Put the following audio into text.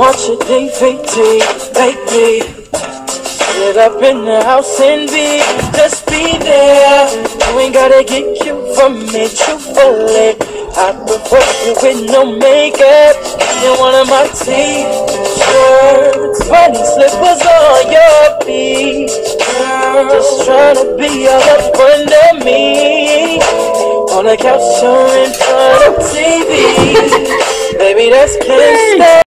watch your DVD, baby. Get up in the house and just be there. You ain't gotta get cute for me, truthfully. I prefer you with no makeup. You're one of my t-shirts, bunny slippers on your feet. Just trying to be all up under me. On the couch or in front of TV. Baby, that's can't stop.